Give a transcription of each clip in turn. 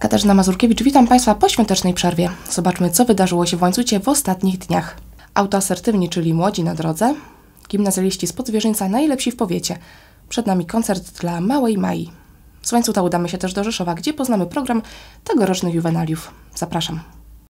Katarzyna Mazurkiewicz, witam Państwa po świątecznej przerwie. Zobaczmy, co wydarzyło się w Łańcucie w ostatnich dniach. Autoasertywni, czyli młodzi na drodze, gimnazjaliści z Podzwierzyńca, najlepsi w powiecie. Przed nami koncert dla Małej Mai. Z Łańcuta udamy się też do Rzeszowa, gdzie poznamy program tegorocznych juwenaliów. Zapraszam.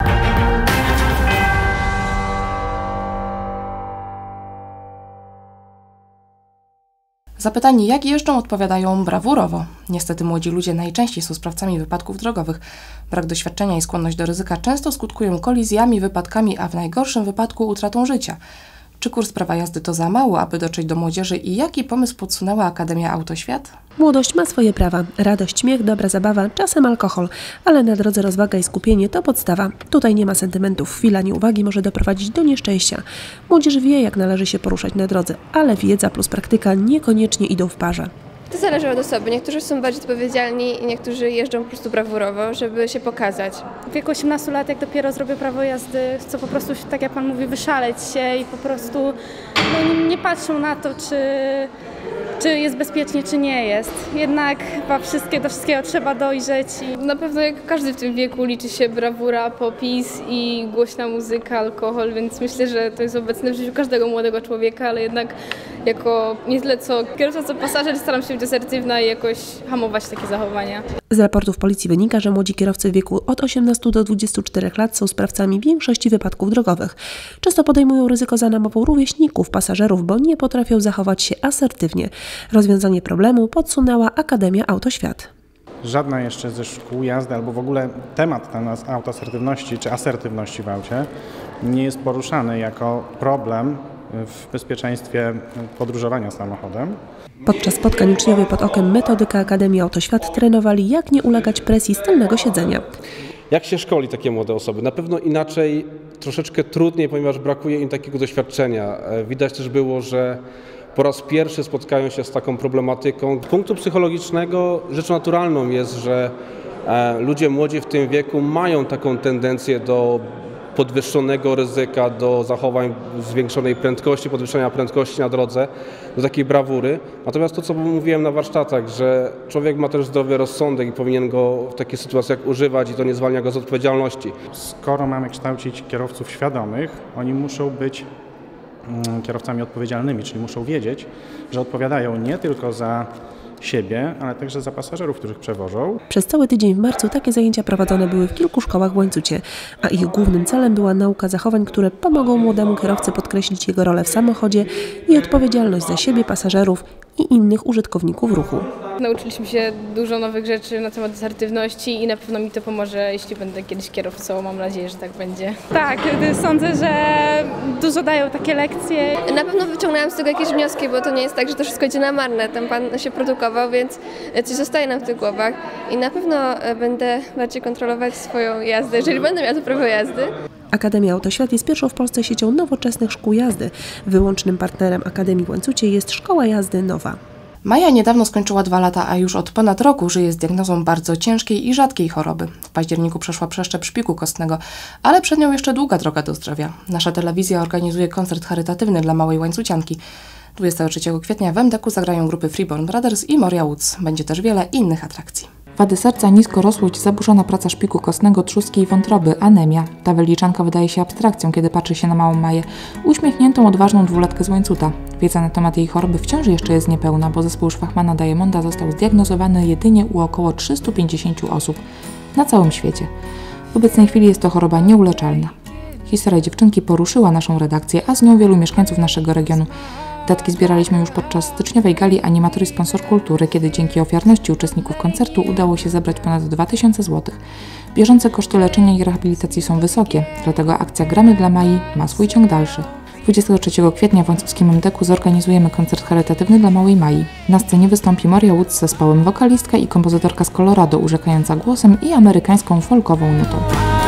Zapytani, jak jeżdżą, odpowiadają brawurowo. Niestety młodzi ludzie najczęściej są sprawcami wypadków drogowych. Brak doświadczenia i skłonność do ryzyka często skutkują kolizjami, wypadkami, a w najgorszym wypadku utratą życia. Czy kurs prawa jazdy to za mało, aby dotrzeć do młodzieży i jaki pomysł podsunęła Akademia Autoświat? Młodość ma swoje prawa. Radość, śmiech, dobra zabawa, czasem alkohol. Ale na drodze rozwaga i skupienie to podstawa. Tutaj nie ma sentymentów. Chwila nieuwagi może doprowadzić do nieszczęścia. Młodzież wie, jak należy się poruszać na drodze, ale wiedza plus praktyka niekoniecznie idą w parze. To zależy od osoby. Niektórzy są bardziej odpowiedzialni i niektórzy jeżdżą po prostu brawurowo, żeby się pokazać. W wieku 18 lat, jak dopiero zrobię prawo jazdy, chcę po prostu, tak jak Pan mówi, wyszaleć się i po prostu nie patrzą na to, czy jest bezpiecznie, czy nie jest. Jednak chyba do wszystkiego trzeba dojrzeć. Na pewno jak każdy w tym wieku liczy się brawura, popis i głośna muzyka, alkohol, więc myślę, że to jest obecne w życiu każdego młodego człowieka, ale jednak jako nie tyle co kierowca, co pasażer staram się być asertywna i jakoś hamować takie zachowania. Z raportów policji wynika, że młodzi kierowcy w wieku od 18 do 24 lat są sprawcami większości wypadków drogowych. Często podejmują ryzyko za namową rówieśników, pasażerów, bo nie potrafią zachować się asertywnie. Rozwiązanie problemu podsunęła Akademia Autoświat. Żadna jeszcze ze szkół jazdy albo w ogóle temat autoasertywności czy asertywności w aucie nie jest poruszany jako problem w bezpieczeństwie podróżowania samochodem. Podczas spotkań uczniowie pod okiem metodyka Akademii Autoświat trenowali, jak nie ulegać presji z tylnego siedzenia. Jak się szkoli takie młode osoby? Na pewno inaczej, troszeczkę trudniej, ponieważ brakuje im takiego doświadczenia. Widać też było, że po raz pierwszy spotkają się z taką problematyką. Z punktu psychologicznego rzeczą naturalną jest, że ludzie młodzi w tym wieku mają taką tendencję do podwyższonego ryzyka, do zachowań zwiększonej prędkości, podwyższenia prędkości na drodze, do takiej brawury. Natomiast to, co mówiłem na warsztatach, że człowiek ma też zdrowy rozsądek i powinien go w takich sytuacjach używać i to nie zwalnia go z odpowiedzialności. Skoro mamy kształcić kierowców świadomych, oni muszą być kierowcami odpowiedzialnymi, czyli muszą wiedzieć, że odpowiadają nie tylko za siebie, ale także za pasażerów, których przewożą. Przez cały tydzień w marcu takie zajęcia prowadzone były w kilku szkołach w Łańcucie, a ich głównym celem była nauka zachowań, które pomogą młodemu kierowcy podkreślić jego rolę w samochodzie i odpowiedzialność za siebie, pasażerów i innych użytkowników ruchu. Nauczyliśmy się dużo nowych rzeczy na temat asertywności i na pewno mi to pomoże, jeśli będę kiedyś kierowcą. Mam nadzieję, że tak będzie. Tak, sądzę, że dużo dają takie lekcje. Na pewno wyciągnęłam z tego jakieś wnioski, bo to nie jest tak, że to wszystko idzie na marne. Ten pan się produkował, więc coś zostaje nam w tych głowach i na pewno będę bardziej kontrolować swoją jazdę, jeżeli będę miała to prawo jazdy. Akademia Autoświat jest pierwszą w Polsce siecią nowoczesnych szkół jazdy. Wyłącznym partnerem Akademii w Łańcucie jest Szkoła Jazdy Nowa. Maja niedawno skończyła 2 lata, a już od ponad roku żyje z diagnozą bardzo ciężkiej i rzadkiej choroby. W październiku przeszła przeszczep szpiku kostnego, ale przed nią jeszcze długa droga do zdrowia. Nasza telewizja organizuje koncert charytatywny dla małej łańcucianki. 23 kwietnia w MDK zagrają grupy Freeborn Brothers i Moria Woods. Będzie też wiele innych atrakcji. Wady serca, niskorosłość, zaburzona praca szpiku kostnego, trzustki i wątroby, anemia. Ta wyliczanka wydaje się abstrakcją, kiedy patrzy się na małą Maję, uśmiechniętą, odważną dwulatkę z Łańcuta. Wiedza na temat jej choroby wciąż jeszcze jest niepełna, bo zespół Szwachmana Diamonda został zdiagnozowany jedynie u około 350 osób na całym świecie. W obecnej chwili jest to choroba nieuleczalna. Historia dziewczynki poruszyła naszą redakcję, a z nią wielu mieszkańców naszego regionu. Datki zbieraliśmy już podczas styczniowej gali Animator i Sponsor Kultury, kiedy dzięki ofiarności uczestników koncertu udało się zebrać ponad 2000 zł. Bieżące koszty leczenia i rehabilitacji są wysokie, dlatego akcja Gramy dla Mai ma swój ciąg dalszy. 23 kwietnia w łańcuckim MDK zorganizujemy koncert charytatywny dla małej Mai. Na scenie wystąpi Moria Woods z zespołem, wokalistka i kompozytorka z Colorado, urzekająca głosem i amerykańską folkową nutą.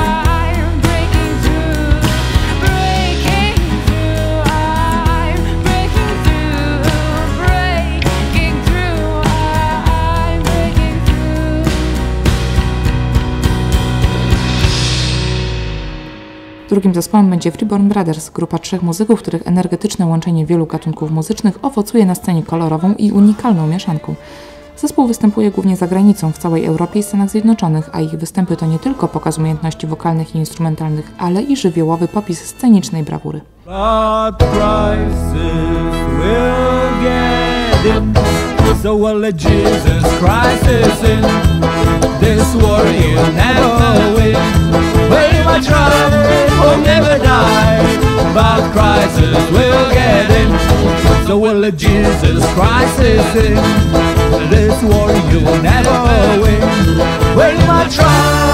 Drugim zespołem będzie Freeborn Brothers, grupa 3 muzyków, których energetyczne łączenie wielu gatunków muzycznych owocuje na scenie kolorową i unikalną mieszanką. Zespół występuje głównie za granicą, w całej Europie i Stanach Zjednoczonych, a ich występy to nie tylko pokaz umiejętności wokalnych i instrumentalnych, ale i żywiołowy popis scenicznej brawury. So will let Jesus Christ is in this war you'll never win. Well, you might try.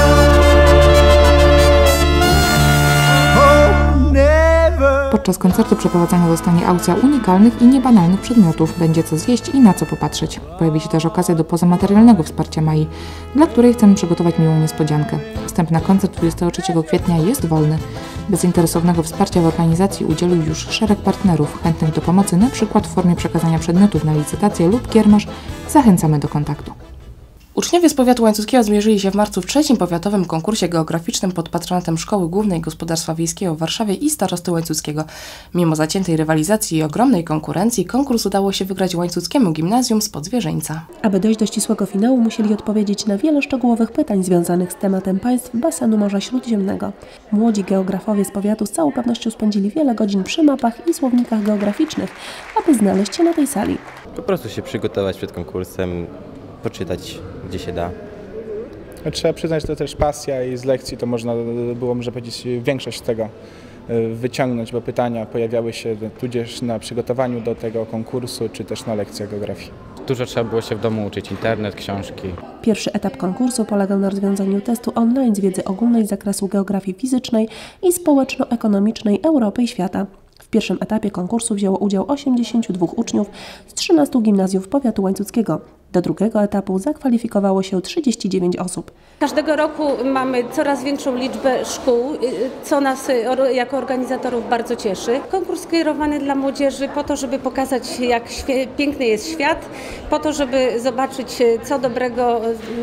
Oh, never. Podczas koncertu przeprowadzona zostanie aukcja unikalnych i niebanalnych przedmiotów. Będzie co zjeść i na co popatrzeć. Pojawi się też okazja do pozamaterialnego wsparcia Mai, dla której chcemy przygotować miłą niespodziankę. Wstęp na koncert 23 kwietnia jest wolny. Bezinteresownego wsparcia w organizacji udzielił już szereg partnerów chętnych do pomocy, np. w formie przekazania przedmiotów na licytację lub kiermasz. Zachęcamy do kontaktu. Uczniowie z powiatu łańcuckiego zmierzyli się w marcu w 3. powiatowym konkursie geograficznym pod patronatem Szkoły Głównej Gospodarstwa Wiejskiego w Warszawie i Starosty Łańcuckiego. Mimo zaciętej rywalizacji i ogromnej konkurencji, konkurs udało się wygrać Łańcuckiemu Gimnazjum z Podzwierzyńca. Aby dojść do ścisłego finału, musieli odpowiedzieć na wiele szczegółowych pytań związanych z tematem państw basenu Morza Śródziemnego. Młodzi geografowie z powiatu z całą pewnością spędzili wiele godzin przy mapach i słownikach geograficznych, aby znaleźć się na tej sali. Po prostu się przygotować przed konkursem, poczytać gdzie się da. Trzeba przyznać, że to też pasja i z lekcji to można było, można powiedzieć, większość z tego wyciągnąć, bo pytania pojawiały się tudzież na przygotowaniu do tego konkursu, czy też na lekcjach geografii. Dużo trzeba było się w domu uczyć, internet, książki. Pierwszy etap konkursu polegał na rozwiązaniu testu online z wiedzy ogólnej z zakresu geografii fizycznej i społeczno-ekonomicznej Europy i świata. W pierwszym etapie konkursu wzięło udział 82 uczniów z 13 gimnazjów powiatu łańcuckiego. Do drugiego etapu zakwalifikowało się 39 osób. Każdego roku mamy coraz większą liczbę szkół, co nas jako organizatorów bardzo cieszy. Konkurs skierowany dla młodzieży po to, żeby pokazać, jak piękny jest świat, po to, żeby zobaczyć, co dobrego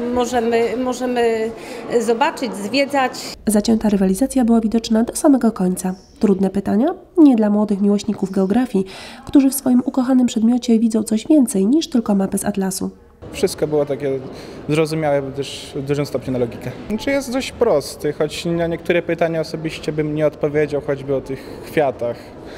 możemy zobaczyć, zwiedzać. Zacięta rywalizacja była widoczna do samego końca. Trudne pytania? Nie dla młodych miłośników geografii, którzy w swoim ukochanym przedmiocie widzą coś więcej niż tylko mapę z atlasu. Wszystko było takie zrozumiałe, też w dużym stopniu na logikę. Znaczy jest dość prosty, choć na niektóre pytania osobiście bym nie odpowiedział, choćby o tych kwiatach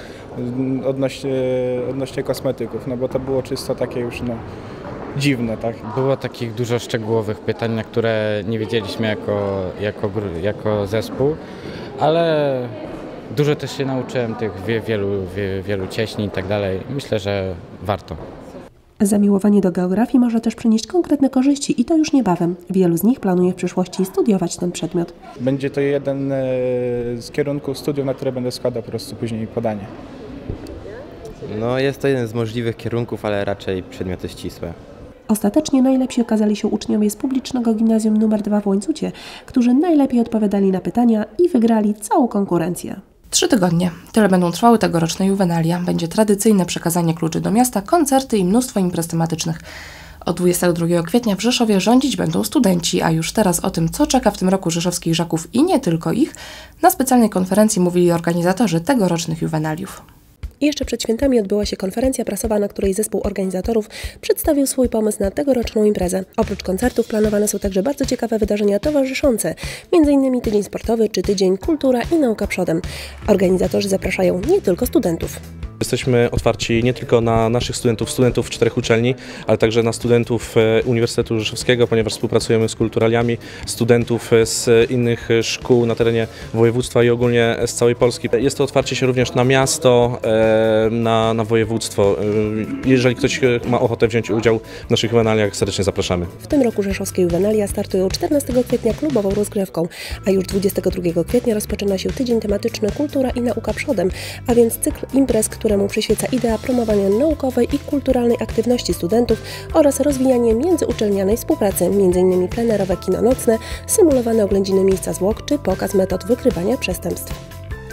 odnośnie kosmetyków, no bo to było czysto takie już dziwne, tak? Było takich dużo szczegółowych pytań, na które nie wiedzieliśmy jako zespół, ale dużo też się nauczyłem tych wielu cieśni i tak dalej. Myślę, że warto. Zamiłowanie do geografii może też przynieść konkretne korzyści i to już niebawem. Wielu z nich planuje w przyszłości studiować ten przedmiot. Będzie to jeden z kierunków studiów, na które będę składał po prostu później podanie. No jest to jeden z możliwych kierunków, ale raczej przedmioty ścisłe. Ostatecznie najlepsi okazali się uczniowie z publicznego gimnazjum nr 2 w Łańcucie, którzy najlepiej odpowiadali na pytania i wygrali całą konkurencję. 3 tygodnie. Tyle będą trwały tegoroczne juwenalia. Będzie tradycyjne przekazanie kluczy do miasta, koncerty i mnóstwo imprez tematycznych. Od 22 kwietnia w Rzeszowie rządzić będą studenci, a już teraz o tym, co czeka w tym roku rzeszowskich żaków i nie tylko ich, na specjalnej konferencji mówili organizatorzy tegorocznych juwenaliów. Jeszcze przed świętami odbyła się konferencja prasowa, na której zespół organizatorów przedstawił swój pomysł na tegoroczną imprezę. Oprócz koncertów planowane są także bardzo ciekawe wydarzenia towarzyszące, m.in. tydzień sportowy czy tydzień kultura i nauka przodem. Organizatorzy zapraszają nie tylko studentów. Jesteśmy otwarci nie tylko na naszych studentów 4 uczelni, ale także na studentów Uniwersytetu Rzeszowskiego, ponieważ współpracujemy z kulturaliami, studentów z innych szkół na terenie województwa i ogólnie z całej Polski. Jest to otwarcie się również na miasto, na województwo. Jeżeli ktoś ma ochotę wziąć udział w naszych juwenaliach, serdecznie zapraszamy. W tym roku rzeszowskie juwenalia startują 14 kwietnia klubową rozgrywką, a już 22 kwietnia rozpoczyna się tydzień tematyczny Kultura i nauka przodem, a więc cykl imprez, któremu przyświeca idea promowania naukowej i kulturalnej aktywności studentów oraz rozwijanie międzyuczelnianej współpracy, m.in. plenerowe kino nocne, symulowane oględziny miejsca zwłok czy pokaz metod wykrywania przestępstw.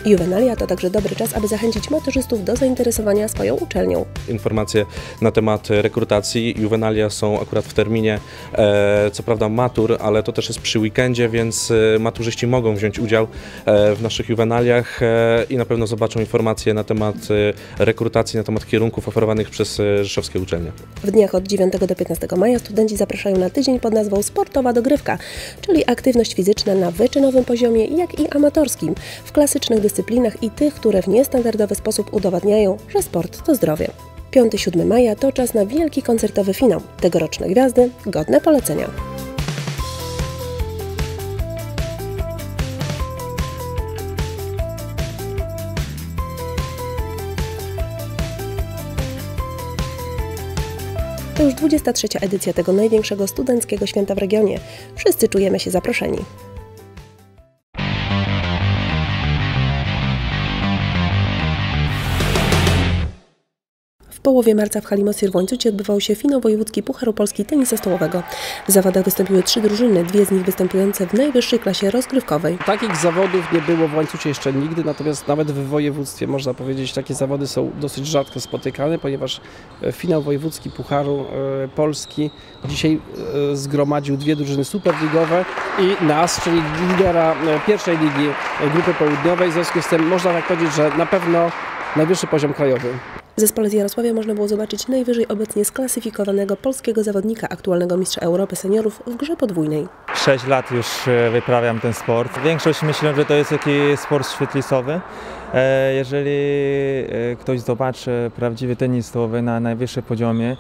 Juwenalia to także dobry czas, aby zachęcić maturzystów do zainteresowania swoją uczelnią. Informacje na temat rekrutacji. Juwenalia są akurat w terminie, co prawda matur, ale to też jest przy weekendzie, więc maturzyści mogą wziąć udział w naszych juwenaliach i na pewno zobaczą informacje na temat rekrutacji, na temat kierunków oferowanych przez rzeszowskie uczelnie. W dniach od 9 do 15 maja studenci zapraszają na tydzień pod nazwą Sportowa Dogrywka, czyli aktywność fizyczna na wyczynowym poziomie, jak i amatorskim, w klasycznych dyscyplinach i tych, które w niestandardowy sposób udowadniają, że sport to zdrowie. 5-7 maja to czas na wielki koncertowy finał. Tegoroczne gwiazdy godne polecenia. To już 23. edycja tego największego studenckiego święta w regionie. Wszyscy czujemy się zaproszeni. W połowie marca w hali Mosir w Łańcucie odbywał się finał wojewódzki Pucharu Polski tenisa stołowego. W zawodach wystąpiły 3 drużyny, 2 z nich występujące w najwyższej klasie rozgrywkowej. Takich zawodów nie było w Łańcucie jeszcze nigdy, natomiast nawet w województwie, można powiedzieć, takie zawody są dosyć rzadko spotykane, ponieważ finał wojewódzki Pucharu Polski dzisiaj zgromadził 2 drużyny superligowe i nas, czyli lidera pierwszej ligi Grupy Południowej. W związku z tym można tak powiedzieć, że na pewno najwyższy poziom krajowy. W zespole z Jarosławia można było zobaczyć najwyżej obecnie sklasyfikowanego polskiego zawodnika, aktualnego mistrza Europy seniorów w grze podwójnej. 6 lat już wyprawiam ten sport. Większość myślę, że to jest taki sport świetlicowy. Jeżeli ktoś zobaczy prawdziwy tenis stołowy na najwyższym poziomie,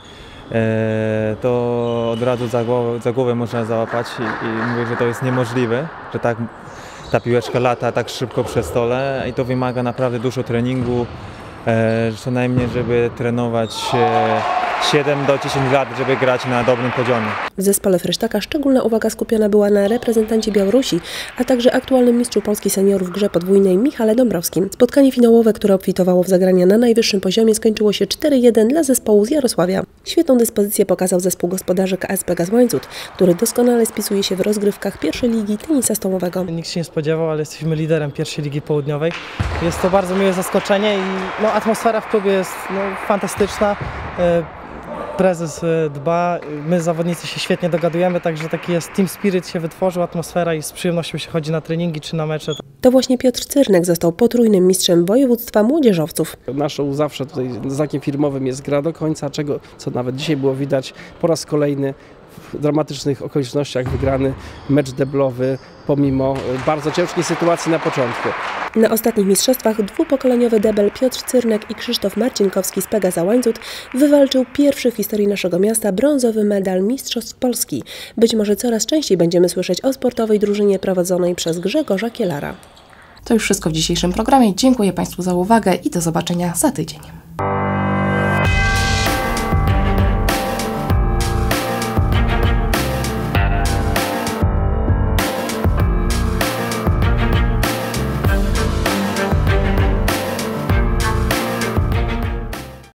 to od razu za głowę można załapać i mówię, że to jest niemożliwe, że tak ta piłeczka lata tak szybko przy stole i to wymaga naprawdę dużo treningu, co najmniej, żeby trenować 7 do 10 lat, żeby grać na dobrym poziomie. W zespole Fresztaka szczególna uwaga skupiona była na reprezentancie Białorusi, a także aktualnym mistrzu Polski seniorów w grze podwójnej Michale Dąbrowskim. Spotkanie finałowe, które obfitowało w zagrania na najwyższym poziomie, skończyło się 4-1 dla zespołu z Jarosławia. Świetną dyspozycję pokazał zespół gospodarzy KS Pegas Łańcut, który doskonale spisuje się w rozgrywkach pierwszej ligi tenisa stołowego. Nikt się nie spodziewał, ale jesteśmy liderem pierwszej ligi południowej. Jest to bardzo miłe zaskoczenie i atmosfera w klubie jest fantastyczna. Prezes dba, my zawodnicy się świetnie dogadujemy, także taki jest team spirit się wytworzył, atmosfera i z przyjemnością się chodzi na treningi czy na mecze. To właśnie Piotr Cyrnek został potrójnym mistrzem województwa młodzieżowców. Naszą zawsze tutaj znakiem firmowym jest gra do końca, co nawet dzisiaj było widać po raz kolejny w dramatycznych okolicznościach wygrany mecz deblowy pomimo bardzo ciężkiej sytuacji na początku. Na ostatnich mistrzostwach dwupokoleniowy debel Piotr Cyrnek i Krzysztof Marcinkowski z Pegasa Łańcut wywalczył pierwszy w historii naszego miasta brązowy medal Mistrzostw Polski. Być może coraz częściej będziemy słyszeć o sportowej drużynie prowadzonej przez Grzegorza Kielara. To już wszystko w dzisiejszym programie. Dziękuję Państwu za uwagę i do zobaczenia za tydzień.